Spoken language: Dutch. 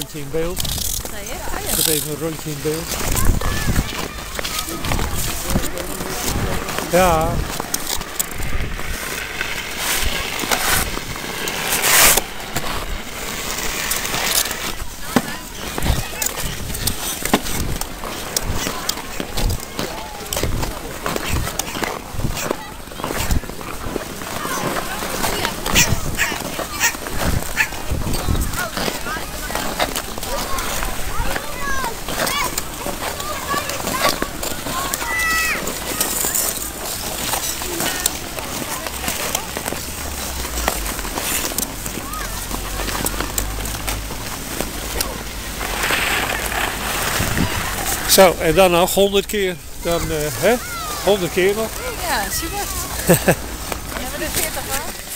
rondje in beeld. Nee, hè? Ah, ja. Ik heb even een rondje in beeld. Ja. Zo, en dan nog 100 keer. Dan, hè? 100 keer nog. Ja, super. Hebben we er 40 aan?